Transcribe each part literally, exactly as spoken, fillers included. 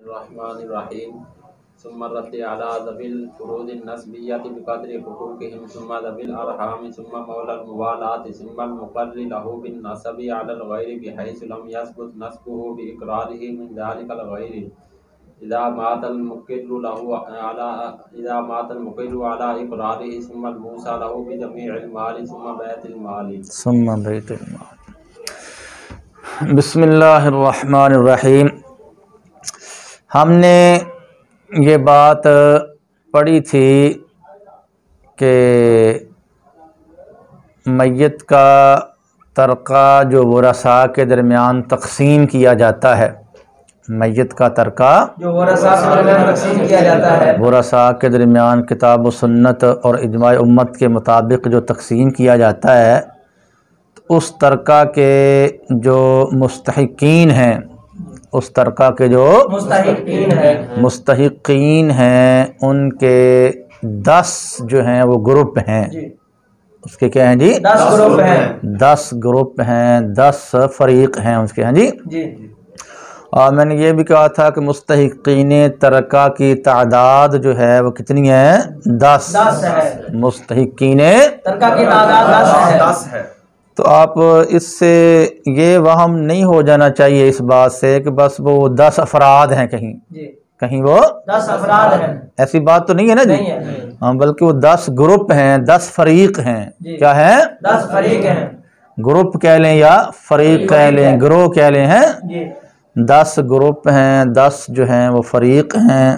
बिस्मिल्लाहिर्रहमानिर्रहीम सुम्मा रद्दी अला ज़विल फुरूदिन नस्बिय्यति बिक़द्रि हुकूक़िहिम सुम्मा ज़विल अरहाम सुम्मा मौलल मुवालात सुम्मा मुक़र्रि लहू बिन नसबि अलल गैरि बिहैसु लम यस्बुत नस्बुहु बिइक़रारिहि मिन ज़ालिकल गैरि इज़ा मातल मुक़िर्रु लहू अला इज़ा मातल मुक़िर्रु अला इक़रारिहि सुम्मा मूसा लहू बिजमीइल मालि सुम्मा बैतिल मालि सुम्मा बैतिल माल। बिस्मिल्लाहिर्रहमानिर्रहीम। हमने ये बात पढ़ी थी कि मैयत का तरका जो वरसा के दरमियान तक़सीम किया जाता है, मैयत का तरका जो वरसा के दरमियान तक़सीम किया जाता है, वरसा के दरमियान किताब व सुन्नत और इजमा उम्मत के मुताबिक जो तक़सीम किया जाता है, तो उस तरका के जो मुस्तहिक़ीन हैं, उस तरका के जो मुस्तहिक़ीन हैं मुस्तहिक़ीन हैं उनके दस जो हैं वो ग्रुप हैं। उसके क्या हैं जी? दस ग्रुप हैं। दस ग्रुप हैं, दस फरीक हैं उसके। हैं जी जी। और मैंने ये भी कहा था कि मुस्तहिक़ीन तरका की तादाद जो है वो कितनी है? दस। दस है। मुस्तहिक़ीन तरका की तादाद दस है। दस है। तो आप इससे ये वहम नहीं हो जाना चाहिए इस बात से कि बस वो दस अफराद हैं, कहीं जी। कहीं वो दस अफराद हैं, ऐसी बात तो नहीं है ना जी? नहीं है। हाँ, बल्कि वो दस ग्रुप हैं, दस फरीक हैं। क्या है? दस फरीक हैं। ग्रुप कह लें या फरीक कह लें, गिरोह कह लें, हैं जी। दस ग्रुप हैं, दस जो हैं वो फरीक हैं।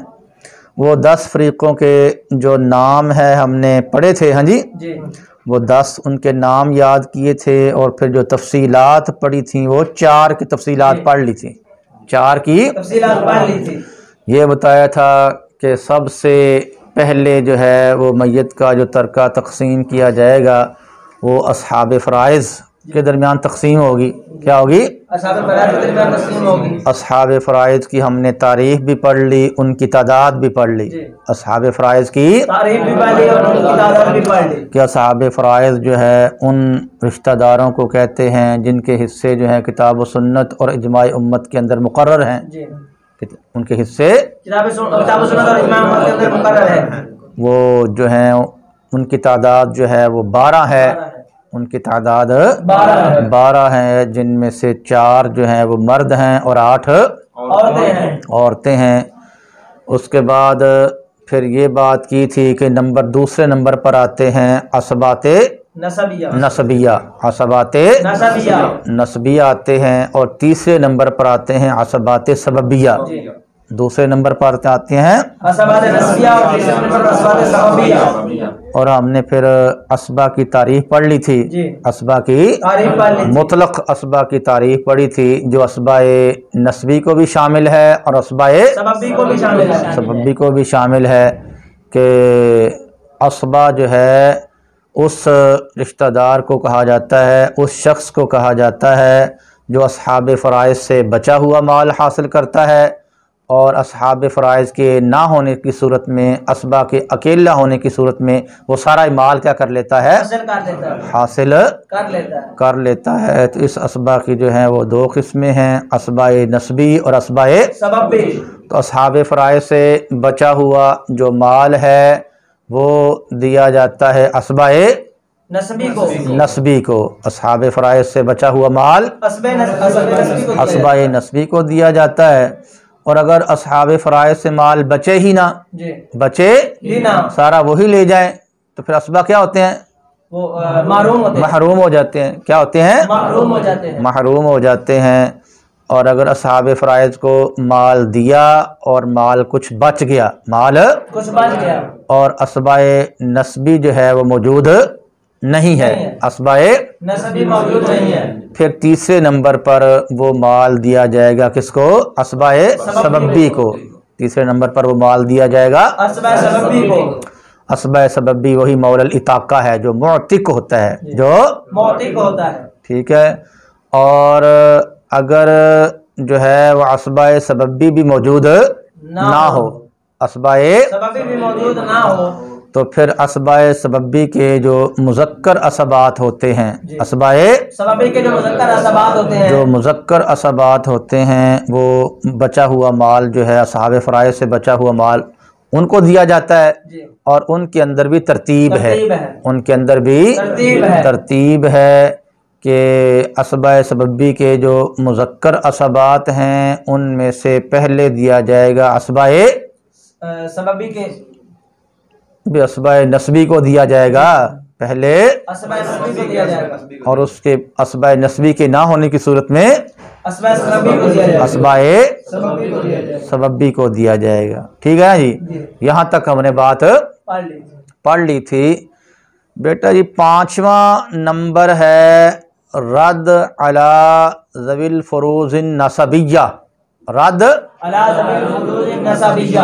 वो दस फरीकों के जो नाम है हमने पढ़े थे। हाँ जी जी। वो दस उनके नाम याद किए थे और फिर जो तफसीलात पढ़ी थी वो चार की तफसीलात पढ़ ली थी। चार की तफसीलात पढ़ ली थी। ये बताया था कि सबसे पहले जो है वो मैयत का जो तरका तक़सीम किया जाएगा वो अस्हाब फ़राइज़ के दरमियान तक़सीम होगी। क्या होगी? अस्हाब फ़राइज़ के दरमियान तक़सीम होगी। अस्हाब फ़राइज़ की हमने तारीख़ भी पढ़ ली, उनकी तादाद भी पढ़ ली। अस्हाब फ़राइज़ की तारीख़ भी पढ़ ली और उनकी तादाद भी पढ़ ली। कि अस्हाब फ़राइज़ जो है उन रिश्तेदारों को कहते हैं जिनके हिस्से जो है किताब व सुन्नत और इजमा उम्मत के अंदर मुकर्रर हैं। उनके हिस्से किताब व सुन्नत और इजमा उम्मत के अंदर मुकर्रर हैं। वो जो है उनकी तादाद जो है वो बारह है। उनकी तादाद बारह है, जिनमें से चार जो हैं वो मर्द हैं और आठ औरतें हैं औरतें हैं। उसके बाद फिर ये बात की थी कि नंबर दूसरे नंबर पर आते हैं असबाते नसबिया नसबिया असबाते नसबिया नसबिया आते हैं और तीसरे नंबर पर आते हैं असबाते सबबिया। दूसरे नंबर पर आते हैं असबाते नसबिया और तीसरे नंबर पर असबाते सबबिया। और हमने फिर असबा की तारीफ पढ़ ली थी। असबा की तारीफ पढ़ ली थी। मुतलक असबा की तारीफ पढ़ी थी जो असबाए नस्बी को भी शामिल है और असबाए सबबी को भी शामिल है सबबी को भी शामिल है कि असबा जो है उस रिश्तेदार को कहा जाता है, उस शख्स को कहा जाता है जो अस्हाब फ़राइज़ से बचा हुआ माल हासिल करता है और अस्हाब फ़राइज़ के ना होने की सूरत में, असबा के अकेला होने की सूरत में वो सारा माल क्या कर लेता है? हासिल कर लेता है। हासिल कर लेता है कर लेता है। तो इस असबा की जो है वो दो किस्में हैं, असबाए नस्बी और असबाए सबबी। तो अस्हाब फ़राइज़ से बचा हुआ जो माल है वो दिया जाता है असबाए नस्बी को नस्बी को। अस्हाब फ़राइज़ से बचा हुआ माल असबाए नस्बी को दिया जाता है। और अगर अस्हाब फ़राइज़ से माल बचे ही ना जी बचे ही ना सारा वही ले जाएं तो फिर असबा क्या होते हैं? वो महरूम होते हैं। महरूम हो जाते हैं। क्या होते हैं? महरूम हो जाते हैं। महरूम हो जाते हैं। और अगर अस्हाब फ़राइज़ को माल दिया और माल कुछ बच गया, माल कुछ बच गया और असबाए नस्बी जो है वो मौजूद नहीं है, असबाए नस्बी मौजूद नहीं है, फिर तीसरे नंबर पर वो माल दिया जाएगा किसको? असबाए सबबी को। तीसरे नंबर पर वो माल दिया जाएगा असबाए सबबी को। असबाए सबबी वही मौलल इताका है जो मुअतिक होता है, जो मुअतिक होता है। ठीक है। और अगर जो है वो असबाए सबबी भी मौजूद ना, ना हो, असबाए सबबी भी मौजूद ना हो तो फिर असबाए सबबी के जो मुज़क्कर असबात होते हैं, असबाए सबबी के जो मुज़क्कर असबात होते हैं, जो मुज़क्कर असबात होते हैं वो बचा हुआ माल जो है असहाबे फ़राइज़ से बचा हुआ माल उनको दिया जाता है जी। और उनके अंदर भी तरतीब है, तरतीब है। उनके अंदर भी तरतीब है, तरतीब है कि असबाए सबबी के जो मुज़क्कर असबात हैं उनमें से पहले दिया जाएगा असबाए सबबी के भी असबाए नस्बी को दिया जाएगा पहले, असबाए नस्बी को दिया जाएगा और उसके असबाए नस्बी के ना होने की सूरत में असबाए सबबी को दिया जाएगा, असबाए सबबी को दिया जाएगा। सबबी को दिया जाएगा। ठीक है जी, जी। यहाँ तक हमने बात पढ़ ली। पढ़ ली थी। बेटा जी पांचवा नंबर है रद अला ज़विल फ़ुरूज़िन नसबिय्या, रद अला ज़विल फ़ुरूज़िन नसबिय्या।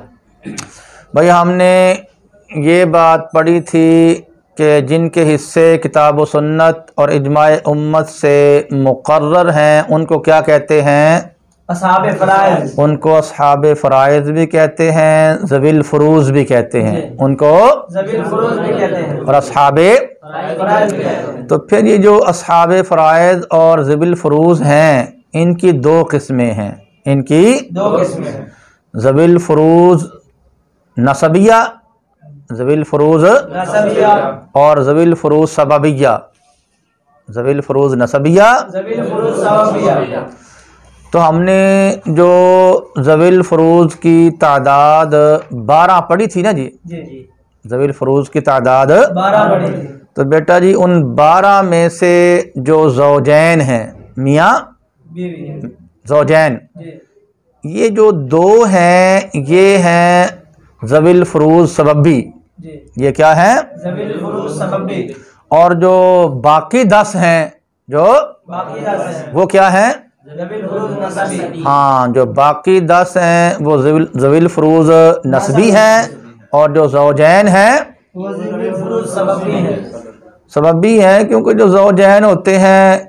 भाई हमने ये बात पढ़ी थी कि जिनके हिस्से किताब व सुन्नत और इजमाए उम्मत से मुकर्रर हैं उनको क्या कहते हैं? असहाबे फ़राइज़। उनको असहाबे फ़राइज़ भी कहते हैं, ज़विल फ़ुरूज़ भी कहते हैं, उनको ज़विल फ़ुरूज़ भी कहते हैं और असहाबे फ़राइज़ भी कहते हैं। तो फिर ये जो असहाबे फ़राइज़ और ज़विल फ़ुरूज़ हैं इनकी दो किस्में हैं, इनकी दो किस्में हैं। ज़विल फ़ुरूज़ नसबिया, ज़विल फ़ुरूज़ नसबिया और ज़विल फ़ुरूज़ सबबिया, ज़विल फ़ुरूज़ नसबिया। ज़विल फ़ुरूज़ सबबिया। तो हमने जो ज़विल फ़ुरूज़ की तादाद बारह पढ़ी थी ना जी, जी जी ज़विल फ़ुरूज़ की तादाद बारह पढ़ी थी। तो बेटा जी उन बारह में से जो ज़ौजैन हैं, मियाँ बीवी है। ज़ौजैन, जी ये जो दो हैं ये हैं ज़विल फ़ुरूज़ सबबी, जी ये क्या है? ज़विल फ़ुरूज़ सबबी। और जो बाकी दस हैं जो बाकी दस हैं वो क्या हैं? ज़विल फ़ुरूज़ नसबी। हाँ, जो बाकी दस हैं वो ज़विल ज़विल फ़ुरूज़ नस्बी हैं और जो ज़ौजैन हैं वो ज़विल फ़ुरूज़ सबबी है। सबबी हैं, क्योंकि जो ज़ौजैन होते हैं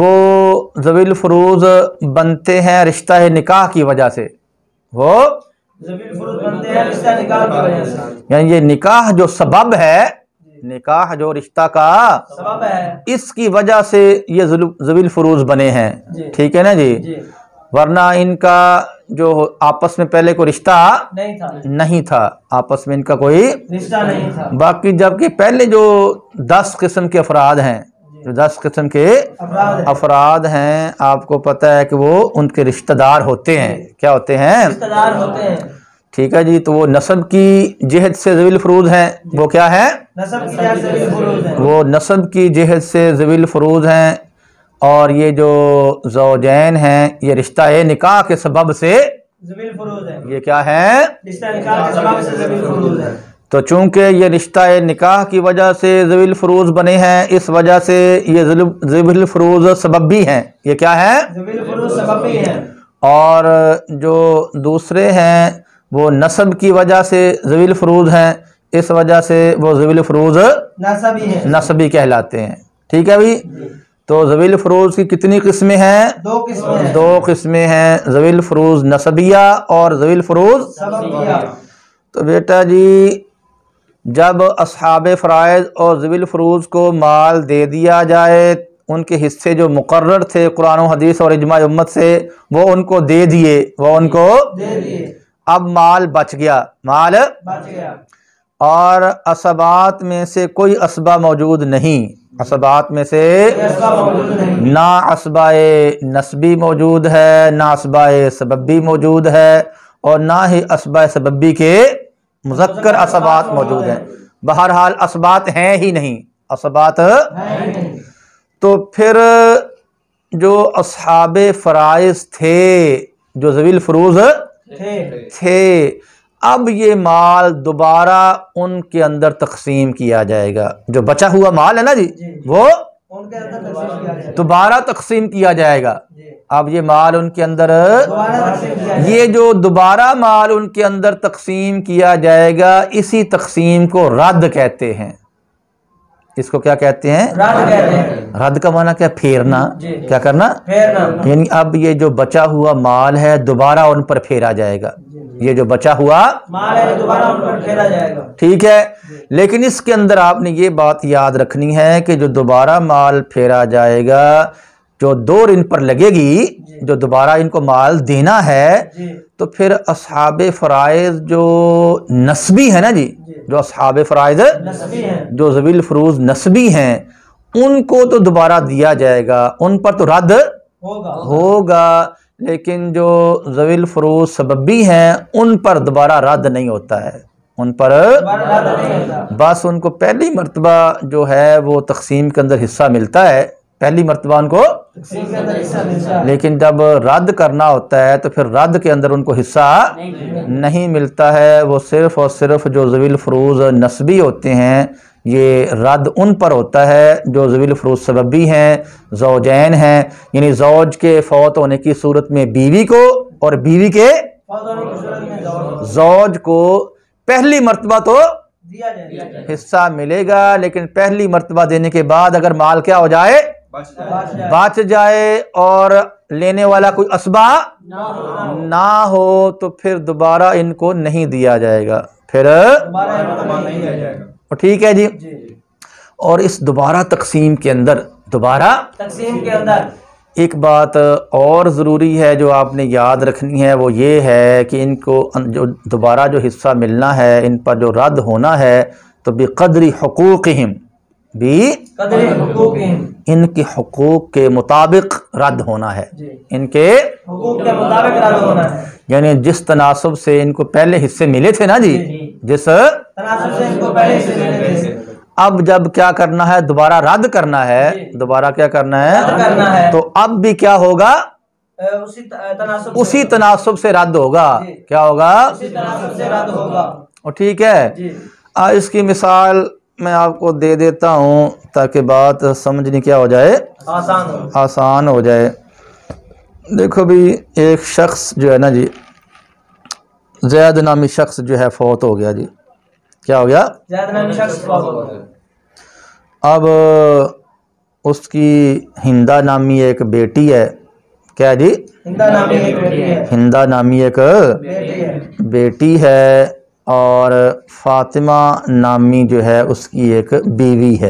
वो ज़विल फ़ुरूज़ बनते हैं रिश्ता निकाह की वजह से, वो ज़विल फ़ुरूज़ बनते हैं रिश्ता निकाह की वजह से। यानी ये निकाह जो सबब है, निकाह जो रिश्ता का सबब है, इसकी वजह से ये ज़विल फ़ुरूज़ बने हैं। ठीक है ना जी, जी वरना इनका जो आपस में पहले कोई रिश्ता नहीं था, नहीं था, आपस में इनका कोई रिश्ता नहीं था। बाकी जबकि पहले जो दस किस्म के अफराद हैं, जो दस किस्म के अपराध है। अफराद हैं, आपको पता है कि वो उनके रिश्तेदार होते हैं। क्या होते हैं? रिश्तेदार होते हैं। ठीक है जी, तो वो नस्ब की जिहद से ज़विल फ़ुरूज़ हैं, वो क्या है? नस्ब की जात से ज़विल फ़ुरूज़ है। वो नस्ब की जिहद से ज़विल फ़ुरूज़ हैं। और ये जो ज़ौजैन हैं ये रिश्ता निकाह के सबब से ज़विल फ़ुरूज़ है। ये क्या है? रिश्ता निकाह के सबब से ज़विल फ़ुरूज़ है। तो चूंकि ये रिश्ता निकाह की वजह से ज़विल फ़ुरूज़ बने हैं, इस वजह से ये ज़विल फ़ुरूज़ सबबी हैं। ये क्या है? ज़विल फ़ुरूज़ सबबी है। और जो दूसरे हैं वो नस्ब की वजह से ज़विल फ़ुरूज़ हैं, इस वजह से वो ज़विल फ़ुरूज़ नसबी है। नस्बी कहलाते हैं। ठीक है भाई, तो ज़विल फ़ुरूज़ की कितनी किस्में हैं? दो किस्में हैं। दो किस्में हैं, ज़विल फ़ुरूज़ नस्बिया और ज़विल फ़ुरूज़ सबबिया। तो बेटा जी जब असहाबे फ़राइज़ और ज़विल फ़ुरूज़ को माल दे दिया जाए, उनके हिस्से जो मुकर्रर थे कुरान और हदीस और इजमा उम्मत से, वो उनको दे दिए, वो उनको दे दिए। अब माल बच गया, माल बच गया। और असबात में से कोई असबा मौजूद नहीं, असबात में से असबा मौजूद नहीं। ना असबाए नस्बी मौजूद है, ना असबाए सबबी मौजूद है और ना ही असबाए सबबी के मुज़क्कर असबात मौजूद हैं। बहरहाल असबात हैं ही नहीं, असबात है ही नहीं। तो फिर जो असहाबे फ़राइज़ थे, जो ज़विल फ़ुरूज़ थे थे, अब ये माल दोबारा उनके अंदर तकसीम किया जाएगा। जो बचा हुआ माल है ना जी, वो उनके अंदर तकसीम किया जाएगा। दोबारा तकसीम किया जाएगा। जी। अब ये माल उनके अंदर, दोबारा तकसीम किया जाएगा। ये जो दोबारा माल उनके अंदर तकसीम किया जाएगा, इसी तकसीम को रद्द कहते हैं। इसको क्या कहते हैं? रद्द कहते हैं। रद्द का माना क्या? फेरना। जी। क्या करना? फेरना। यानी अब ये जो बचा हुआ माल है दोबारा उन पर फेरा जाएगा। ये जो बचा हुआ माल है दोबारा उन पर फेरा जाएगा। ठीक है, लेकिन इसके अंदर आपने ये बात याद रखनी है कि जो दोबारा माल फेरा जाएगा, जो दो इन पर लगेगी, जो दोबारा इनको माल देना है, तो फिर अस्हाबे फराइज जो नस्बी है ना जी, जो अस्हाबे फराइज नस्बी हैं, जो ज़वील फरूज नस्बी हैं, उनको तो दोबारा दिया जाएगा, उन पर तो रद्द होगा होगा, लेकिन जो ज़वील फरूज सबबी हैं उन पर दोबारा रद्द नहीं होता है। उन पर दोबारा रद्द नहीं होता। बस उनको पहली मर्तबा जो है वो तकसीम के अंदर हिस्सा मिलता है, पहली मर्तबा उनको, तकसीम के अंदर हिस्सा मिलता है। लेकिन जब रद्द करना होता है तो फिर रद्द के अंदर उनको हिस्सा नहीं, नहीं मिलता है। वो सिर्फ और सिर्फ जो ज़वील फरूज नस्बी होते हैं, ये रद्द उन पर होता है जो ज़वील फरूज सबबी हैं, ज़ौजैन हैं, यानी ज़ौज के फौत होने की सूरत में बीवी को और बीवी के फौत होने की सूरत में ज़ौज ज़ौज को पहली मर्तबा तो दिया जाएगा। हिस्सा मिलेगा, लेकिन पहली मर्तबा देने के बाद अगर माल क्या हो जाए, बच जाए और लेने वाला कोई असबा ना हो, तो फिर दोबारा इनको नहीं दिया जाएगा। फिर दोबारा नहीं दिया जाएगा। ठीक है जी। जी। और इस दोबारा तकसीम के अंदर, दोबारा तकसीम के अंदर एक बात और ज़रूरी है जो आपने याद रखनी है, वो ये है कि इनको जो दोबारा जो हिस्सा मिलना है, इन पर जो रद्द होना है, तो बेक़द्री हुकूक़िहिम, भी कदरे हुकूक़िहिम, इनके हुकूक के मुताबिक रद्द होना है। जी। इनके हुकूक के मुताबिक रद्द होना है। यानी जिस तनासब से इनको पहले हिस्से मिले थे ना जी, जी। जिस तनासुब से इनको पहले से मिले थे, अब जब क्या करना है, दोबारा रद्द करना है, दोबारा क्या करना रद्द करना है, है। तो अब भी क्या होगा, अ, उसी त- तनासुब से उसी तनासब से रद्द होगा। जी। क्या होगा? उसी तनासुब से रद्द होगा। और ठीक है, जी। आ, इसकी मिसाल मैं आपको दे देता हूँ ताकि बात समझनी क्या हो जाए, आसान हो। आसान हो जाए। देखो भी, एक शख्स जो है ना जी, ज़ैद नामी शख्स जो है फौत हो गया जी। क्या हो गया? ज़ैद नामी शख्स फौत हो गया। अब उसकी हिंदा नामी एक बेटी है। क्या जी? हिंदा नामी एक बेटी है। हिंदा नामी एक बेटी है। बेटी है, और फातिमा नामी जो है उसकी एक बीवी है।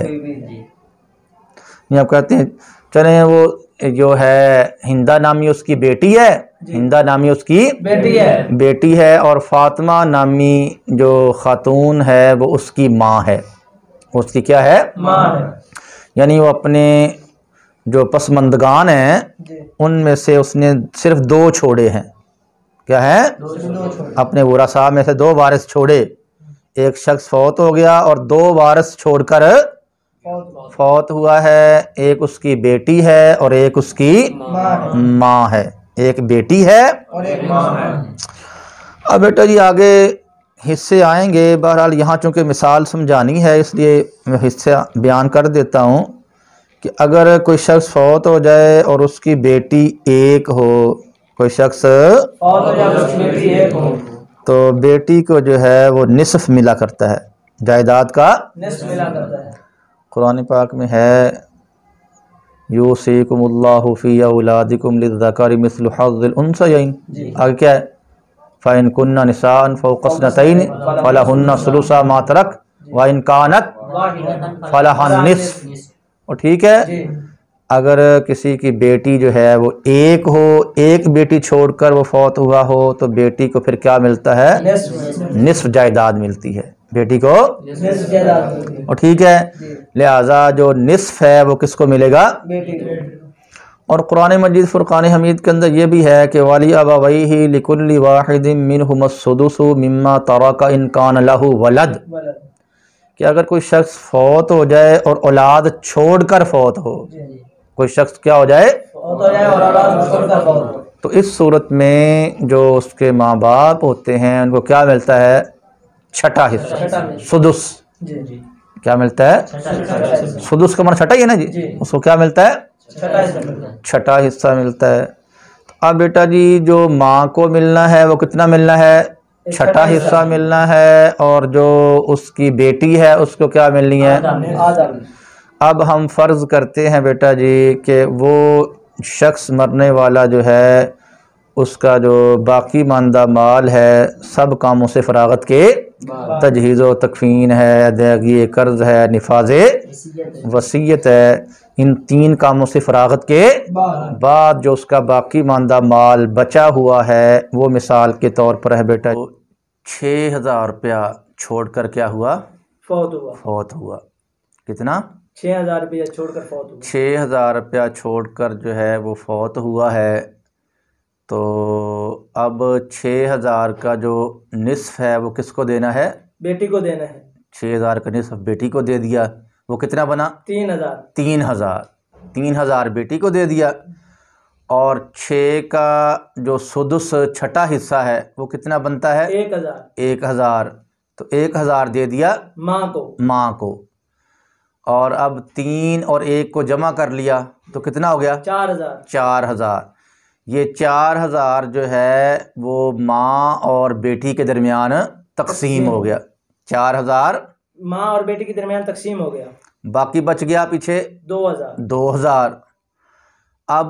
ये आप कहते हैं, चले वो जो है हिंदा नामी उसकी बेटी है, हिंदा नामी उसकी बेटी है। बेटी है, और फातिमा नामी जो खातून है वो उसकी माँ है। उसकी क्या है? माँ है। यानी वो अपने जो पसमंदगान हैं जी। उनमें से उसने सिर्फ दो छोड़े हैं। क्या है? दो से दो छोड़। अपने वरासा में से दो वारिस छोड़े। एक शख्स फौत हो गया और दो वारिस छोड़कर फौत फौत हुआ है। एक उसकी बेटी है और एक उसकी माँ है। माँ है। एक बेटी है और एक माँ है। अब बेटा जी आगे हिस्से आएंगे। बहरहाल यहाँ चूँकि मिसाल समझानी है इसलिए मैं हिस्से बयान कर देता हूँ कि अगर कोई शख्स फौत हो जाए और उसकी बेटी एक हो, कोई शख्स फौत हो जाए उसकी बेटी एक हो, तो बेटी को जो है वो निसफ मिला करता है, जायदाद का निस्फ मिला करता है। कुरान पाक में है, यूसीकुमुल्लाहु फी औलादिकुम लिज़्ज़करि मिस्लु हज़्ज़िल उन्सयैन। जी। आगे क्या है? फ़इन कुन्ना निसाअन फ़ौक़ इस्नतैन फ़लहुन्ना सुलुसा मा तरक व इन कानत फ़लहन निस्फ़। और ठीक है, जी। अगर किसी की बेटी जो है वो एक हो, एक बेटी छोड़कर वो फौत हुआ हो, तो बेटी को फिर क्या मिलता है? निस्फ निस्फ जायदाद मिलती है बेटी को। निस्फ जायदाद होती है। और ठीक है, जी। लिहाजा जो निस्फ है वो किसको मिलेगा? बेटी को। और कुरान मजीद फुरकान हमीद के अंदर ये भी है कि वाली अबवैहि लिकुल्लि वाहिदिन मिनहुमुस सुदुसु मिम्मा तरका इन कान लहु वलद। वलद। कि अगर कोई शख्स फौत हो जाए और औलाद छोड़कर फौत हो, जी। कोई शख्स क्या हो जाए, फौत हो जाए और औलाद छोड़कर फौत हो, तो इस सूरत में जो उसके माँ बाप होते हैं उनको क्या मिलता है? छठा हिस्सा, छठा हिस्सा। सुदुस। जी। जी। क्या मिलता है? छठा सुदुस का मतलब छठा ही है ना जी, जी। उसको क्या मिलता है? छठा हिस्सा मिलता है। छठा हिस्सा मिलता है। अब बेटा जी जो माँ को मिलना है वो कितना मिलना है? छठा हिस्सा मिलना है, और जो उसकी बेटी है उसको क्या मिलनी है? अब हम फ़र्ज़ करते हैं बेटा जी कि वो शख्स मरने वाला जो है उसका जो बाकी मानदा माल है सब कामों से फ़रागत के, तजहीज़ व तकफ़ीन है, अदायगी कर्ज़ है, निफाज़ वसीयत है, इन तीन कामों से फ़रागत के बाद जो उसका बाकी मानदा माल बचा हुआ है वो मिसाल के तौर पर है बेटा छः हज़ार रुपया छोड़ कर क्या हुआ? फौत हुआ। फौत हुआ। कितना? छः हज़ार रुपया छोड़कर फौत हुआ। छः हज़ार रुपया छोड़कर जो है वो फौत हुआ है। तो अब छः हज़ार का जो निस्फ़ है वो किसको देना है? बेटी को देना है। छः हज़ार का निस्फ़ बेटी को दे दिया, वो कितना बना? तीन हज़ार। तीन हज़ार तीन हज़ार बेटी को दे दिया, और छः का जो सुदुस छठा हिस्सा है वो कितना बनता है? एक हज़ार। एक हज़ार तो एक हज़ार दे दिया माँ को माँ को, और अब तीन और एक को जमा कर लिया तो कितना हो गया? चार हज़ार। चार हज़ार ये चार हज़ार जो है वो माँ और बेटी के दरमियान तकसीम हो गया। चार हज़ार माँ और बेटी के दरमियान तकसीम हो गया। बाकी बच गया पीछे दो हज़ार। दो हज़ार अब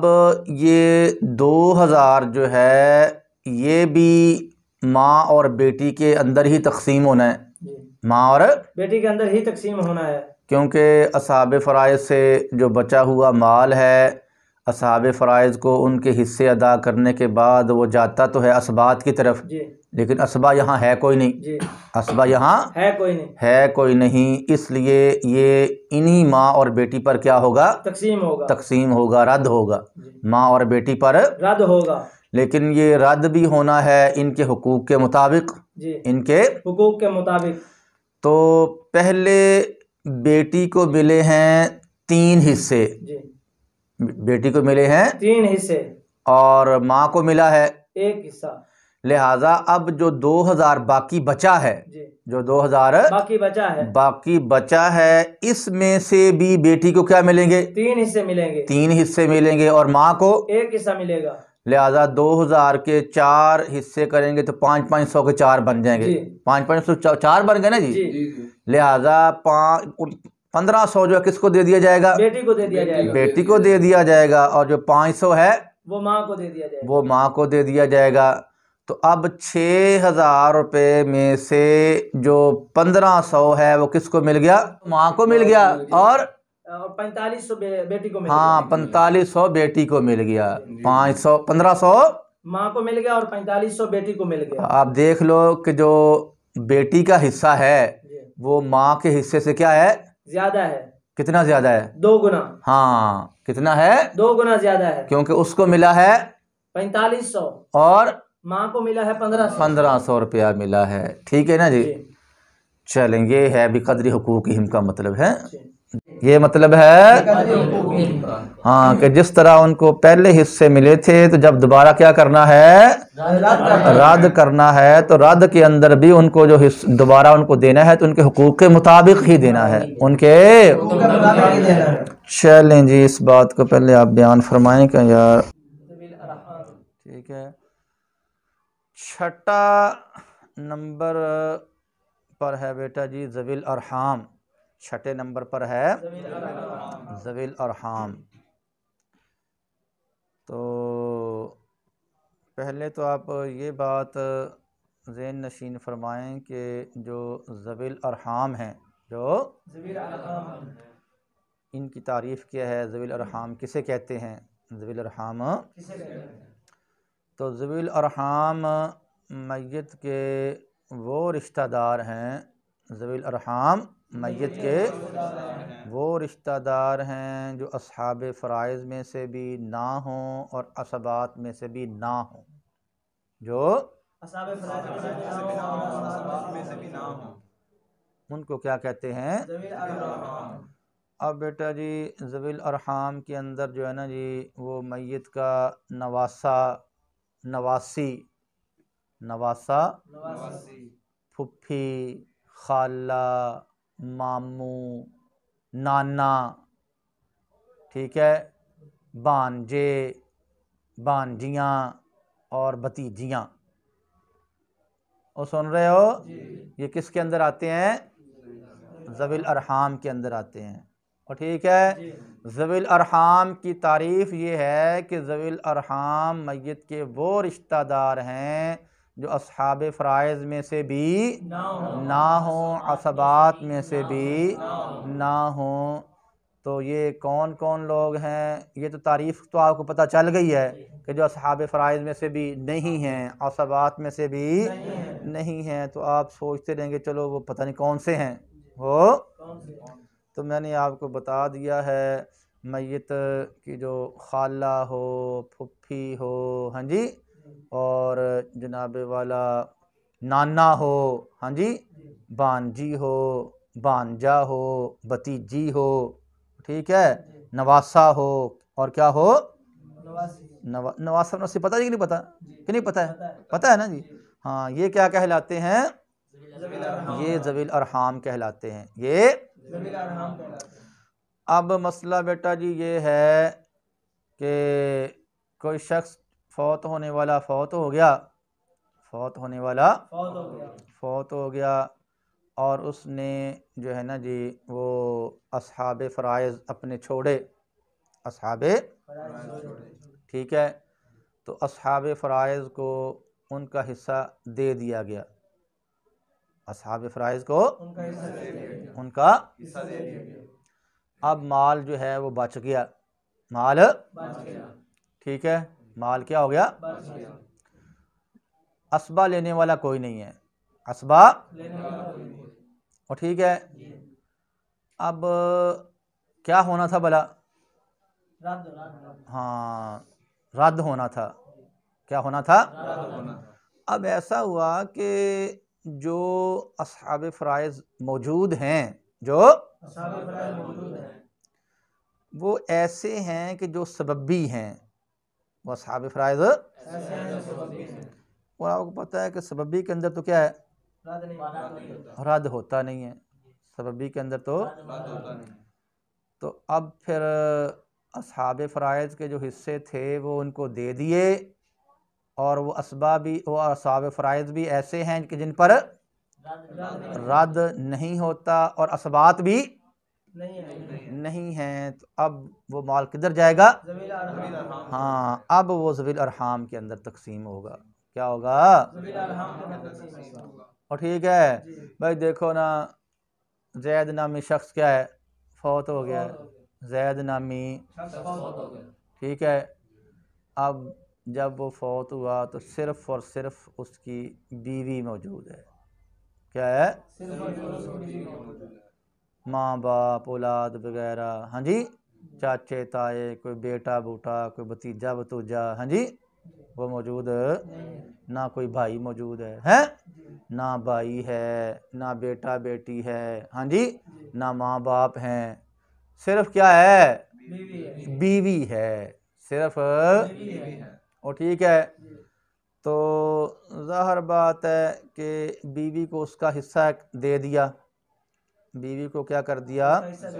ये दो हज़ार जो है ये भी माँ और बेटी के अंदर ही तकसीम होना है। माँ और बेटी के अंदर ही तकसीम होना है, क्योंकि असहाब फ़राइज़ से जो बचा हुआ माल है असहाब फ़राइज़ को उनके हिस्से अदा करने के बाद वो जाता तो है असबात की तरफ जी। लेकिन असबा यहाँ है कोई नहीं जी। असबा यहाँ है कोई नहीं है कोई नहीं इसलिए ये इन्हीं माँ और बेटी पर क्या होगा? तकसीम होगा। तकसीम होगा, रद्द होगा। माँ और बेटी पर रद्द होगा, लेकिन ये रद्द भी होना है इनके हुकूक के मुताबिक। जी। इनके हुकूक के मुताबिक। तो पहले बेटी को मिले हैं तीन हिस्से, जी। बेटी को मिले हैं तीन हिस्से और माँ को मिला है एक हिस्सा, लिहाजा अब जो दो हज़ार बाकी बचा है, जी। जो दो हज़ार बाकी बचा है बाकी बचा है इसमें से भी बेटी को क्या मिलेंगे? तीन हिस्से मिलेंगे। तीन हिस्से मिलेंगे और माँ को एक हिस्सा मिलेगा। लिहाजा दो हज़ार के चार हिस्से करेंगे तो पाँच पाँच सौ के चार बन जाएंगे। पाँच पाँच सौ चार बन गए ना जी, जी। लिहाजा पाँच पंद्रह सौ जो है किसको दे दिया जाएगा? बेटी को दे दिया जाएगा। बेटी को दे दिया जाएगा, और जो पाँच सौ है वो माँ को दे दिया जाएगा। वो माँ को दे दिया जाएगा। तो अब छः हज़ार रुपये में से जो पंद्रह सौ है वो किसको मिल गया? माँ को मिल गया, और पैंतालीस सौ बेटी को मिल हाँ गया। पैंतालीस सौ बेटी को मिल गया। पाँच सौ पंद्रह सौ माँ को मिल गया और पैंतालीस सौ बेटी को मिल गया। आप देख लो कि जो बेटी का हिस्सा है वो माँ के हिस्से से क्या है? ज्यादा है। कितना ज्यादा है? दो गुना। हाँ कितना है? दो गुना ज्यादा है, क्योंकि उसको मिला है पैंतालीस सौ और माँ को मिला है पंद्रह सौ पंद्रह सौ रुपया मिला है। ठीक है ना जी, जी। चलेंगे है बिकदरी हुकूक हिम का मतलब है ये मतलब है हाँ कि जिस तरह उनको पहले हिस्से मिले थे तो जब दोबारा क्या करना है? रद्द करना है। तो रद्द के अंदर भी उनको जो दोबारा उनको देना है तो उनके हुकूक के मुताबिक ही देना है, उनके। चलें जी, इस बात को पहले आप बयान फरमाएं क्या यार। ठीक है, छठा नंबर पर है बेटा जी ज़विल अरहाम। छठे नंबर पर है ज़विल अरहाम। तो पहले तो आप ये बात ज़हन नशीन फरमाएं कि जो ज़विल अरहाम हैं, जो इनकी तारीफ़ क्या है? ज़विल अरहाम किसे कहते हैं? ज़विल अरहाम तो ज़विल अरहाम मैयत के वो रिश्तेदार हैं। ज़विल अरहाम मैयत के वो रिश्तेदार हैं जो अस्हाब फ़राइज़ में से भी ना हों और असबात में से भी ना हों, जो अस्हाब फ़राइज़ में से भी ना हों, उनको क्या कहते हैं? अब बेटा जी ज़विल अरहाम के अंदर जो है ना जी वो मैयत का नवासा नवासी नवासा फुफ्फी, खाला, मामू, नाना, ठीक है, भांजे, भांजियाँ और भतीजियाँ, वो सुन रहे हो, ये किसके अंदर आते हैं? ज़विल अरहाम के अंदर आते हैं। और ठीक है, ज़विल अरहाम की तारीफ़ ये है कि ज़विल अरहाम मय्यत के वो रिश्तेदार हैं जो अस्हाब फ़राइज़ में से भी ना हों, असबात में से भी ना हों। तो ये कौन कौन लोग हैं? ये तो तारीफ़ तो आपको पता चल गई है कि जो अस्हाब फ़राइज़ में से भी नहीं हैं, असबात में से भी नहीं हैं। तो आप सोचते रहेंगे चलो वो पता नहीं कौन से हैं वो। तो मैंने आपको बता दिया है, मय्यत की जो खाला हो, फुफ्फी हो, हाँ जी, और जनाब वाला नाना हो, हाँ जी, बांजी हो, बांजा हो, भतीजी हो, ठीक है, नवासा हो, और क्या हो? नवा नवासा नवासी। पता है कि नहीं पता? कि नहीं पता है? पता है ना जी। हाँ, ये क्या कहलाते हैं? ये ज़विल अरहाम कहलाते हैं। ये अब मसला बेटा जी ये है कि कोई शख्स फौत होने वाला फौत हो गया, फौत होने वाला फौत हो गया और उसने जो है ना जी वो अस्हाब फ़राइज़ अपने छोड़े, अस्हाब, ठीक है, तो अस्हाब फ़राइज़ को उनका हिस्सा दे दिया गया, अस्हाब फ़राइज़ को उनका हिस्सा दे दिया गया। अब माल जो है वो बच गया, माल बच गया, ठीक है, माल क्या हो गया? बच गया। असबा लेने वाला कोई नहीं है, असबा लेने वाला कोई नहीं है, और ठीक है। अब क्या होना था भला? हाँ, रद्द होना था। क्या होना था? रद्द होना था। अब ऐसा हुआ कि जो अस्हाब फ़राइज़ मौजूद हैं, जो अस्हाब फ़राइज़ मौजूद हैं, वो ऐसे हैं कि जो सबबी हैं, वो अस्हाब फ़राइज़ ऐसे हैं जो सबबी हैं। और आपको पता है कि सबबी के अंदर तो क्या है? रद्द होता नहीं है, सबबी के अंदर तो रद्द होता नहीं। तो अब फिर अस्हाब फ़राइज़ के जो हिस्से थे वो उनको दे दिए, और वो असबा भी, वो अस्हाब फ़राइज़ भी ऐसे हैं कि जिन पर रद्द नहीं होता और असबात भी नहीं है, नहीं है। तो अब वो माल किधर जाएगा? हाँ, अब वो ज़विल अरहाम के अंदर तकसीम होगा। क्या होगा? और ठीक है भाई, देखो ना, जैद नामी शख्स क्या है? फौत हो गया, जैद नामी, ठीक है। अब जब वो फौत हुआ तो सिर्फ़ और सिर्फ उसकी बीवी मौजूद है। क्या है? माँ बाप, औलाद वगैरह, हाँ जी, चाचे ताए, कोई बेटा बूटा, कोई भतीजा भतूजा, हाँ जी, वो मौजूद ना, कोई भाई मौजूद है, हैं ना, भाई है ना, बेटा बेटी है, हाँ जी, ना माँ बाप हैं, सिर्फ क्या है? बीवी है, सिर्फ बीवी है। और ठीक है, तो ज़ाहिर बात है कि बीवी को उसका हिस्सा दे दिया, बीवी को क्या कर दिया?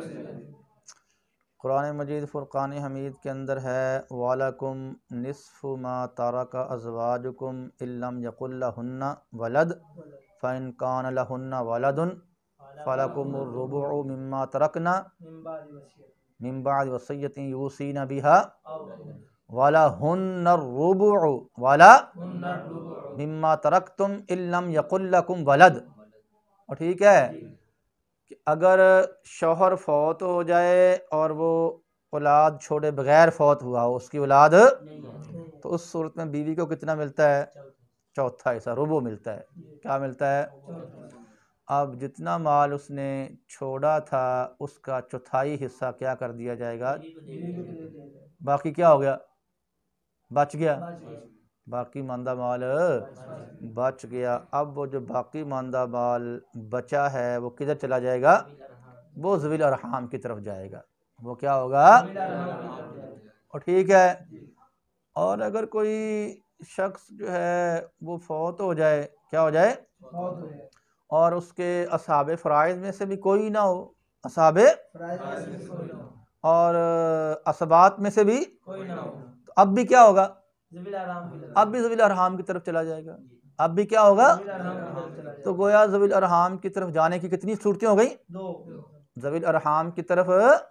कुरान मजीद फ़ुरक़ान हमीद के अंदर है, वालकुम निस्फ़ु मा तरका अज़वाजुकुम इल्लम यकुल लहुन्ना वलद फ़इन कान लहुन्ना वलदुन फ़लकुमुर रुबुउ मिम्मा तरकना मिन बाद वसियतिन यूसीना बिहा वाला हुन्नर रुबुउ वाला मिम्मा तरकतुम इल्लम यकुल लकुम वलद। और ठीक है कि अगर शौहर फौत हो जाए और वो औलाद छोड़े बगैर फौत हुआ हो, उसकी औलाद, तो उस सूरत में बीवी को कितना मिलता है? चौथा हिस्सा, रुबो मिलता है। क्या मिलता है? अब जितना माल उसने छोड़ा था उसका चौथाई हिस्सा क्या कर दिया जाएगा? बाकी क्या हो गया? बच गया, बाकी मांदा माल बच गया। अब वो जो बाकी मांदा माल बचा है वो किधर चला जाएगा? वो ज़विल अरहाम की तरफ जाएगा। वो क्या होगा? और ठीक है, और अगर कोई शख्स जो है वो फौत हो जाए, क्या हो जाए? और उसके अस्हाब फ़राइज़ में से भी कोई ना हो, अस्हाब और असबात में से भी कोई ना हो, तो अब भी क्या होगा? अब भी ज़विल अरहाम की तरफ चला जाएगा। अब भी क्या होगा? तो गोया ज़विल अरहाम की तरफ जाने की कितनी सूरतें हो गई? दो। ज़विल अरहाम की तरफ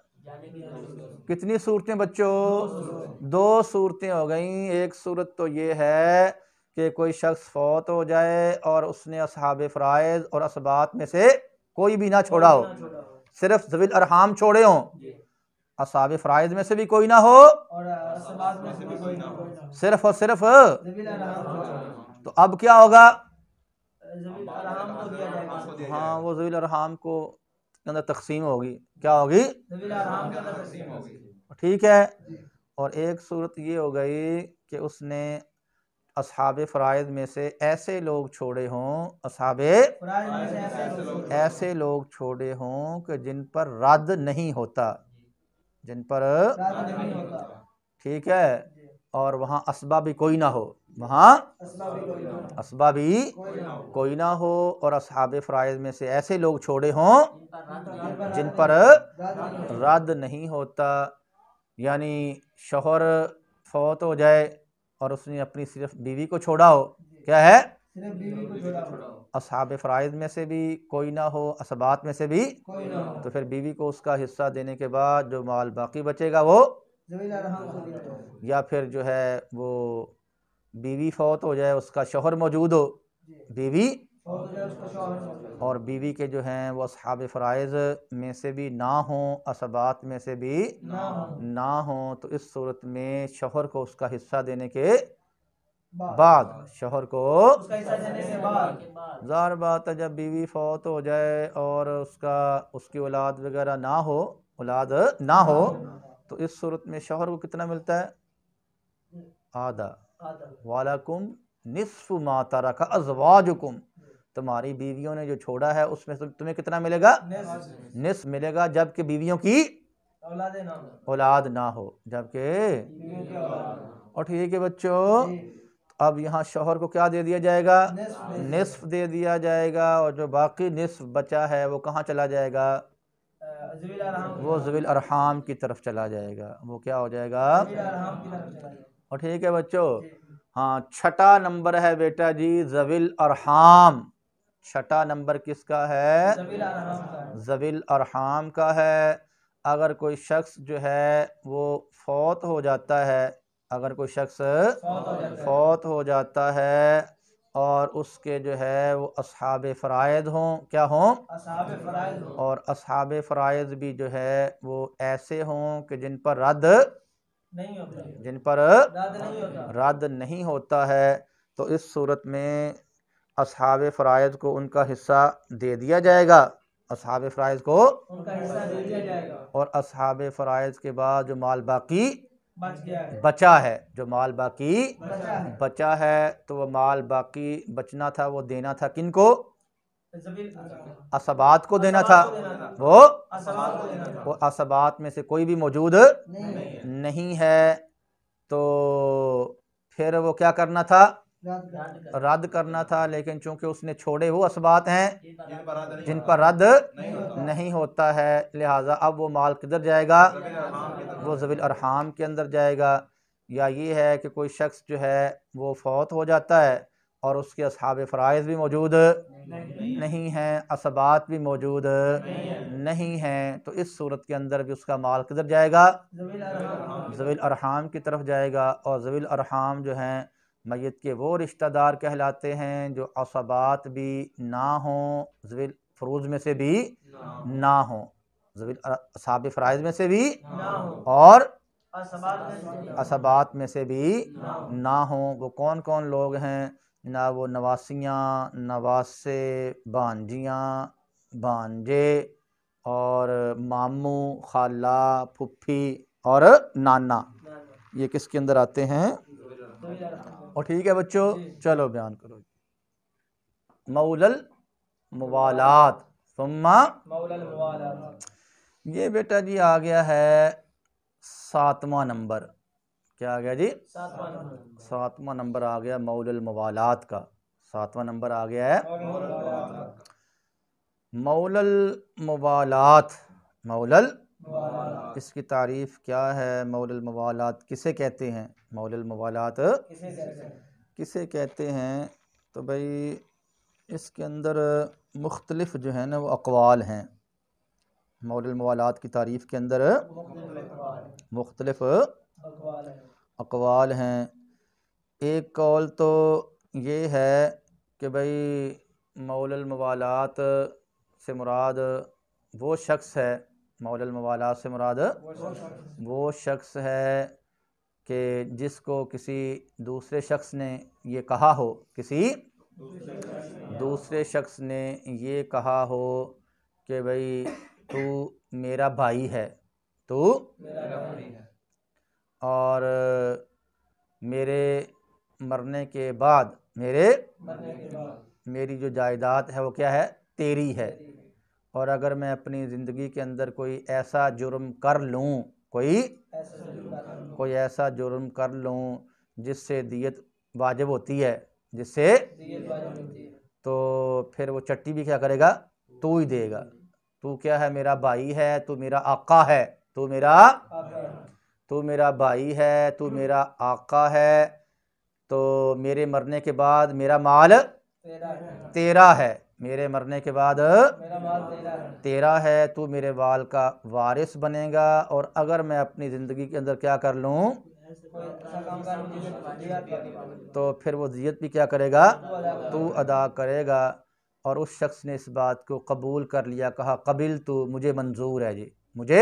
कितनी सूरतें बच्चों? दो सूरतें हो गई। एक सूरत तो ये है कि कोई शख्स फौत हो जाए और उसने असहाब फ़राइज़ और असबात में से कोई भी ना छोड़ा हो, सिर्फ ज़विल अरहाम छोड़े हों, असहाब फ़राइज़ में से भी कोई ना हो और असबात में से भी कोई ना हो, सिर्फ और सिर्फ। ज़विल अरहाम छोड़े। तो अब क्या होगा? ज़विल अरहाम को दिया जाएगा। हाँ, वो ज़विल अरहाम को के अंदर तकसीम होगी। क्या होगी? ज़विल अरहाम के अंदर तकसीम होगी। ठीक है। और एक सूरत ये हो गई कि उसने असहाब फ़राइज़ में से ऐसे लोग छोड़े हों, असहाब फ़राइज़ में से ऐसे लोग ऐसे लोग छोड़े हों कि जिन पर रद्द नहीं होता, जिन पर राज नहीं होता। ठीक है। और वहाँ असबा भी कोई ना हो, वहाँ असबा भी कोई ना हो, असबा भी कोई ना हो। कोई ना हो। और असहाब फ़राइज़ में से ऐसे लोग छोड़े हों जिन पर रद्द नहीं होता। यानी शौहर फौत हो जाए और उसने अपनी सिर्फ बीवी को छोड़ा हो, क्या है? सिर्फ बीवी को छोड़ा हो, असहाब फ़राइज़ में से भी कोई ना हो, असबात में से भी, कोई ना हो, तो फिर बीवी को उसका हिस्सा देने के बाद जो माल बाकी बचेगा वो, ज़विल अरहाम को दिया जाएगा। या फिर जो है वो बीवी फौत हो जाए, उसका शौहर मौजूद हो, बीवी फौत हो जाए उसका शौहर मौजूद हो, और बीवी के जो हैं वो असहाब फ़राइज़ में से भी ना हों, असबात में से भी ना हो, ना हों, तो इस सूरत में शौहर को उसका हिस्सा देने के बाद बाद शौहर को उसका हिस्सा देने के बाद ज़ाहिर बात है जब बीवी फौत हो जाए और उसका उसकी औलाद वगैरह ना हो, औलाद ना हो, तो इस सूरत में शौहर को कितना मिलता है? आधा। आधा। वालकुम निस्फ़ु मा तरका अज़वाजुकुम, तुम्हारी बीवियों ने जो छोड़ा है उसमें से तुम्हें कितना मिलेगा? निस्फ़। निस्फ़ मिलेगा, जबकि बीवियों की औलादे ना हो, औलाद ना हो, जबकि। बीवियों की औलाद ना हो। और ठीक है बच्चों, जी। अब यहाँ शौहर को क्या दे दिया जाएगा? निस्फ़ दे दिया निस्फ़ दे दिया जाएगा। और जो बाकी निस्फ़ बचा है वो कहाँ चला जाएगा? अ, ज़विल अरहाम की वो तरफ। ज़विल अरहाम की तरफ चला जाएगा। वो क्या हो जाएगा? ज़विल अरहाम की तरफ चला जाएगा। और ठीक है बच्चों, जी। हाँ, छठा नंबर है बेटा जी ज़विल अरहाम। छठा नंबर किसका है? ज़विल अरहाम का है। ज़विल अरहाम का है। अगर कोई शख्स जो है वो फौत हो जाता है, अगर कोई शख्स फौत हो जाता है। फौत हो जाता है और उसके जो है वो असहाब फ़राइज़ हों, क्या हों? असहाब फ़राइज़ हो, और असहाब फ़राइज़ भी जो है वो ऐसे हों कि जिन पर रद्द नहीं होता, जिन पर रद्द नहीं होता। रद्द नहीं होता है, तो इस सूरत में असहाब फ़राइज़ को उनका हिस्सा दे दिया जाएगा। असहाब फ़राइज़ को उनका हिस्सा दे दिया जाएगा। और असहाब फ़राइज़ के बाद जो माल बाकी बच गया है, बचा है, जो माल बाकी बचा है, बचा है, तो वह माल बाकी बचना था, वो देना था किनको? ज़विल असबात को देना था। असबात को देना था। वो असबात को देना था। वो असबात में से कोई भी मौजूद नहीं है। नहीं है, तो फिर वो क्या करना था? रद्द कर- रद्द करना था। लेकिन चूंकि उसने छोड़े वो असबात हैं जिन पर रद्द नहीं होता है, लिहाजा अब वो माल किधर जाएगा? वो ज़विल अरहाम के अंदर जाएगा। या ये है कि कोई शख्स जो है वो फौत हो जाता है और उसके असहाब फ़राइज़ भी मौजूद नहीं हैं, असबात भी मौजूद नहीं हैं, तो इस सूरत के अंदर भी उसका माल किधर जाएगा? ज़विल अरहाम। ज़विल अरहाम की तरफ जाएगा। और ज़विल अरहाम जो हैं मैयत के वो रिश्तेदार कहलाते हैं जो असबात भी ना हों, ज़विल फ़रूज़ में से भी ना हों, ज़विल असहाब फ़राइज़ में से भी ना हो, और असबात में से असबात में से भी ना हो। ना हों। वो कौन कौन लोग हैं? ना वो नवासियाँ, नवासे, भांजियाँ, भांजे और मामू, खाला, फुफ्फी और नाना, ये किसके अंदर आते हैं? ज़विल अरहाम। और ठीक है बच्चों, चलो बयान करो। मौलल मुवालात सुम्मा, मौलल मुवालात। ये बेटा जी आ गया है सातवां नंबर। क्या आ गया जी? सातवां नंबर। सातवां नंबर आ गया मौलल मुवालात का। सातवां नंबर आ गया है मौलल मुवालात। मौलल मुवालात। मौलल, मुवालात इसकी तारीफ़ क्या है? मौलल मुवालात किसे कहते हैं? मौलल मुवालात किसे कहते हैं? किसे कहते हैं? तो भाई इसके अंदर मुख्तलिफ जो है ना वो अक़वाल हैं। मौलुल मवालात की तारीफ़ के अंदर मुख्तलिफ अक़वाल हैं। एक कौल तो ये है कि भाई मौलुल मवालात से मुराद वो शख्स है, मौलुल मवालात से मुराद वो शख्स है कि जिसको किसी दूसरे शख्स ने ये कहा हो, किसी दूसरे शख्स ने ये कहा हो कि भाई तू मेरा भाई है, तू और मेरे मरने के बाद मेरे मेरी जो जायदाद है वो क्या है, तेरी है। और अगर मैं अपनी ज़िंदगी के अंदर कोई ऐसा जुर्म कर लूँ, कोई कोई ऐसा जुर्म कर लूँ जिससे दियत वाजिब होती है, जिससे तो फिर वो चट्टी भी क्या करेगा, तू ही देगा। तू क्या है, मेरा भाई है, तू मेरा आका है, तू मेरा तू मेरा भाई है, तू मेरा आका है, तो मेरे मरने के बाद मेरा माल तेरा है, मेरे मरने के बाद तेरा है, तू मेरे वाल का वारिस बनेगा। और अगर मैं अपनी ज़िंदगी के अंदर क्या कर लूँ तो फिर वो दियत भी क्या करेगा, तू अदा करेगा। और उस शख्स ने इस बात को कबूल कर लिया, कहा कबिल तू, मुझे मंजूर है जी, मुझे।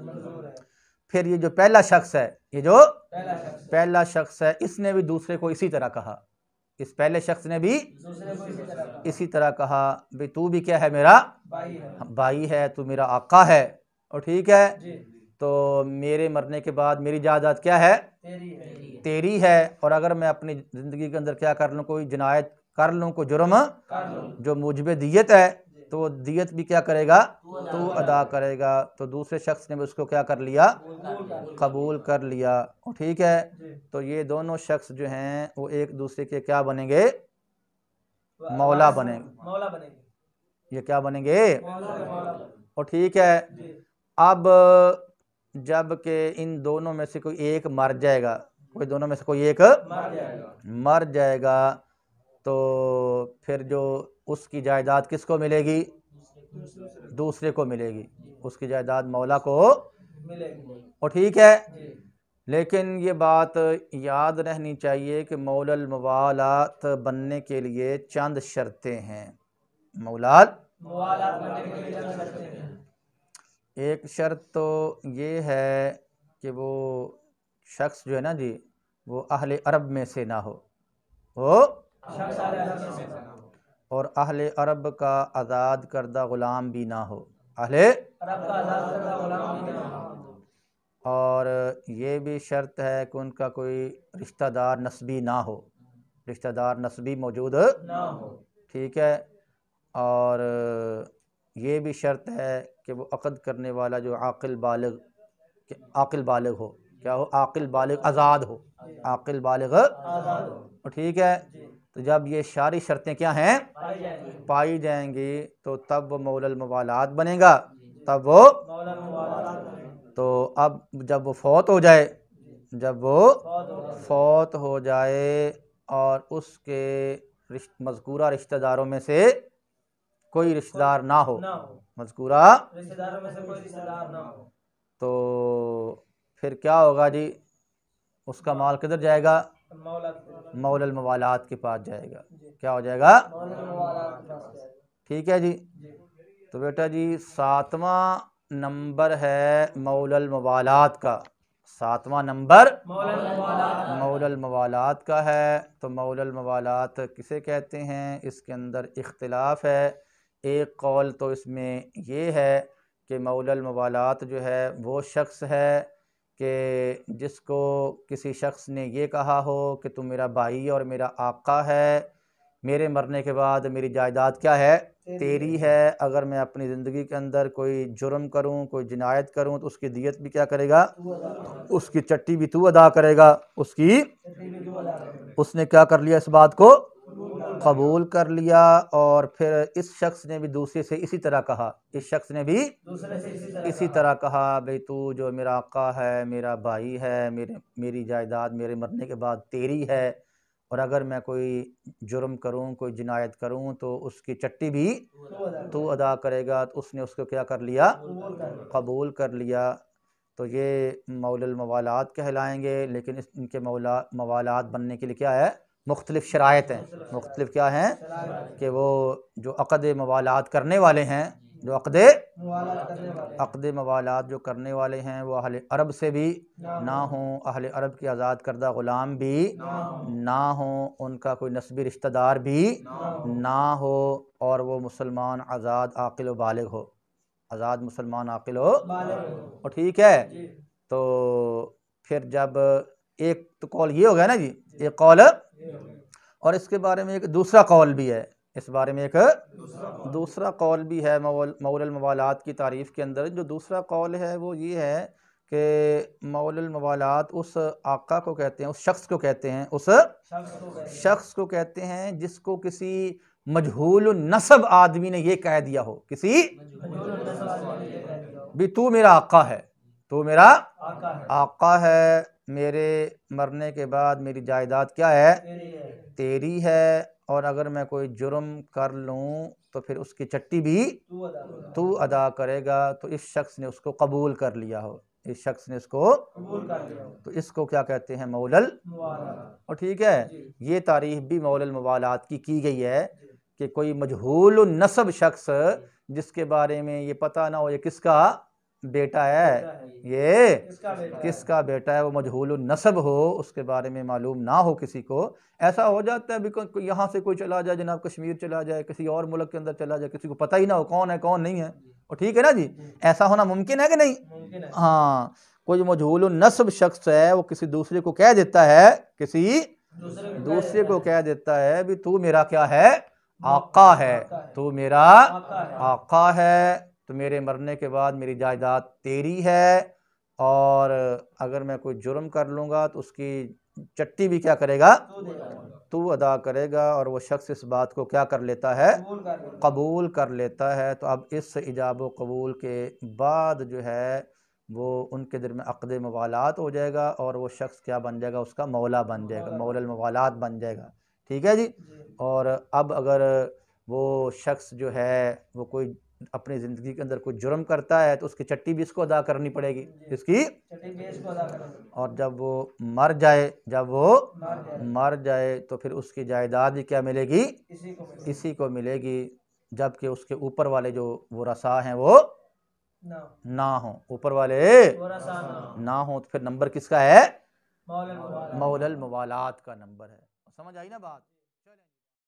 फिर ये जो पहला शख्स है, ये जो पहला शख्स है, इसने भी दूसरे को इसी तरह कहा, इस पहले शख्स ने भी इसी तरह कहा भाई तू भी क्या है, मेरा भाई है, तू मेरा आका है, और ठीक है, तो मेरे मरने के बाद मेरी जायदाद क्या है, तेरी है। और अगर मैं अपनी ज़िंदगी के अंदर क्या कर लूँ, कोई जिनायत कर लूँ, कोई जुर्म जो मुझबे दियत है, तो दियत भी क्या करेगा, तू अदा करेगा। तो दूसरे शख्स ने भी उसको क्या कर लिया, कबूल कर लिया, और ठीक है। तो ये दोनों शख्स जो हैं वो एक दूसरे के क्या बनेंगे, मौला बनेंगे, मौला बनेंगे, ये क्या बनेंगे, और ठीक है। अब जब के इन दोनों में से कोई एक मर जाएगा, कोई दोनों में से कोई एक मर जाएगा, मर जाएगा तो फिर जो उसकी जायदाद किसको मिलेगी, दूसरे को मिलेगी, उसकी जायदाद मौला को मिलेगी, और ठीक है। लेकिन ये बात याद रहनी चाहिए कि मौलुल मवालात बनने के लिए चंद शर्तें हैं। मौलाल मवालात बनने के लिए चंद शर्तें हैं। एक शर्त तो ये है कि वो शख्स जो है ना जी, वो अहले अरब में से ना हो, वो शख्स अहले अरब में से ना हो, और अहले अरब का आज़ाद करदा ग़ुलाम भी ना हो, अहले अरब का आज़ाद करदा ग़ुलाम भी ना हो। और ये भी शर्त है कि उनका कोई रिश्तेदार नस्बी ना हो, रिश्तेदार नस्बी मौजूद ना हो, ठीक है। और ये भी शर्त है कि वो अक़द करने वाला जो आक़िल बालिग आक़िल बालिग हो, क्या हो, आक़िल बालिग आज़ाद हो, आक़िल बालिग आज़ाद हो, ठीक है। तो जब ये सारी शर्तें क्या हैं, पाई जाएंगी, पाई जाएंगी, तो तब वो मौलुल मवालात बनेगा, तब वो मौला मवालात बनेंगे। तो अब जब वो फौत हो जाए, जब वो बहुत हो गया, फौत हो जाए और उसके रिश्त मज़कूरा रिश्तेदारों में से कोई रिश्तेदार ना हो, ना हो, मज़कूरा रिश्तेदारों में से कोई रिश्तेदार ना हो, तो फिर क्या होगा जी, उसका माल किधर जाएगा, मौला के मौलुल मवालात के पास जाएगा। जी। क्या हो जाएगा, मौला मवालात के पास जाएगा। ठीक है जी। जी, तो बेटा जी सातवां नंबर है मौलुल मवालात का, सातवां नंबर मौला मवालात मौलुल मवालात का है। तो मौलुल मवालात किसे कहते हैं, इसके अंदर इख्तिलाफ है। एक कौल तो इसमें ये है कि मौलुल मवालात जो है वो शख्स है कि जिसको किसी शख्स ने ये कहा हो कि तुम मेरा भाई और मेरा आका है, मेरे मरने के बाद मेरी जायदाद क्या है, तेरी है। अगर मैं अपनी ज़िंदगी के अंदर कोई जुर्म करूं, कोई जिनायत करूं, तो उसकी दियत भी क्या करेगा, उसकी चट्टी भी तू अदा करेगा। उसकी उसने क्या कर लिया, इस बात को कबूल कर लिया। और फिर इस शख्स ने भी दूसरे से इसी तरह कहा, इस शख्स ने भी दूसरे से इसी तरह इसी तरह कहा भाई तू जो मेरा आका है, मेरा भाई है, मेरे मेरी जायदाद मेरे मरने के बाद तेरी है। और अगर मैं कोई जुर्म करूं, कोई जिनायत करूं तो उसकी चट्टी भी तू अदा करेगा। तो उसने उसको क्या कर लिया, कबूल कर लिया। तो ये मौलुल मवालात कहलाएंगे। लेकिन इस इनके मौला मवालात बनने के लिए क्या है, मुख्तलिफ़ शराइत हैं। मुख्तलिफ़ क्या हैं कि वो जो अक़द मवालात करने वाले हैं, जो अक़द अक़द मवालात जो करने वाले हैं वो अहले अरब से भी ना हों, अहले अरब के आज़ाद करदा ग़ुलाम भी ना हों, उनका कोई नस्बी रिश्तेदार भी ना हो, और वो मुसलमान आज़ाद आक़िल व बालिग़ हो, आज़ाद मुसलमान आक़िल हो। और ठीक है, तो फिर जब एक तो कौल ये हो गया ना जी, एक कौल, और इसके बारे में एक दूसरा कौल भी है, इस बारे में एक दूसरा कौल भी है मौलुल मवालात की तारीफ़ के अंदर। जो दूसरा कौल है वो ये है कि मौलुल मवालात उस आका को कहते हैं, उस शख्स को कहते हैं, उस शख्स को कहते हैं जिसको किसी मजहूल नसब आदमी ने ये कह दिया हो, किसी भी तू मेरा आका है, तू मेरा आका है, मेरे मरने के बाद मेरी जायदाद क्या है, तेरी है, और अगर मैं कोई जुर्म कर लूँ तो फिर उसकी चट्टी भी तू अदा करेगा। तो इस शख्स ने उसको कबूल कर लिया हो, इस शख्स ने इसको कबूल कर लिया हो, तो इसको क्या कहते हैं, मौलुल मवालात। और ठीक है, ये तारीफ़ भी मौलुल मवालात की की गई है कि कोई मजहूल नसब शख्स जिसके बारे में ये पता ना हो ये किसका बेटा है, ये किसका बेटा, किसका बेटा है, वो मजहूल नसब हो, उसके बारे में मालूम ना हो किसी को। ऐसा हो जाता है भी यहाँ से कोई चला जाए, जनाब कश्मीर चला जाए, किसी और मुल्क के अंदर चला जाए, किसी को पता ही ना हो कौन है कौन नहीं है। और ठीक है ना जी, ऐसा होना मुमकिन है कि नहीं, हाँ। कोई मजहूल नसब शख्स है वो किसी दूसरे को कह देता है, किसी दूसरे को कह देता है भी तू मेरा क्या है, आका है, तू मेरा आका है, तो मेरे मरने के बाद मेरी जायदाद तेरी है, और अगर मैं कोई जुर्म कर लूँगा तो उसकी चट्टी भी क्या करेगा, तू अदा करेगा। और वो शख्स इस बात को क्या कर लेता है, कबूल कर लेता है। तो अब इस इजाब व कबूल के बाद जो है वो उनके दिल में अक़द मवालात हो जाएगा, और वो शख्स क्या बन जाएगा, उसका मौला बन जाएगा, मौलुल मवालात बन जाएगा। ठीक है जी। और अब अगर वो शख्स जो है वो कोई अपनी ज़िंदगी के अंदर कोई जुर्म करता है तो उसकी चट्टी भी इसको अदा करनी पड़ेगी, इसकी चट्टी भी इसको अदा करनी। और जब वो मर जाए, जब वो मर जाए, मर जाए तो फिर उसकी जायदाद भी क्या मिलेगी, इसी को मिलेगी, इसी को मिलेगी। जबकि उसके ऊपर वाले जो वो रसा हैं वो ना, ना हो, ऊपर वाले ना, ना हो, तो फिर नंबर किसका है, मौलुल मवालात का नंबर है। समझ आई ना बात।